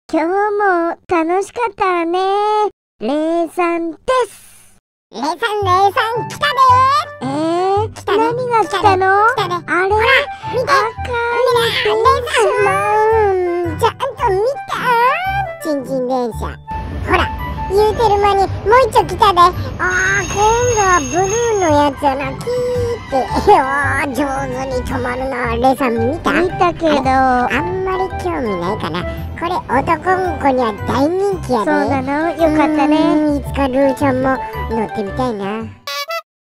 今日も楽しかったわね。レイさんです。 レイさん、来たでー。 来たね。 何が来たの？ 来たね。 あれ？ ほら、見て。 赤レイさん、ちゃんと見た？チンチン電車。ほら、言うてる間にもう一丁来たで。今度はブルーのやつやな。キーって。上手に止まるな。レイさん見た？ 見たけど、 あんまり興味ないかな。これ男の子には大人気やで。 そうなの？よかったね。 いつかルーちゃんも乗ってみたいな。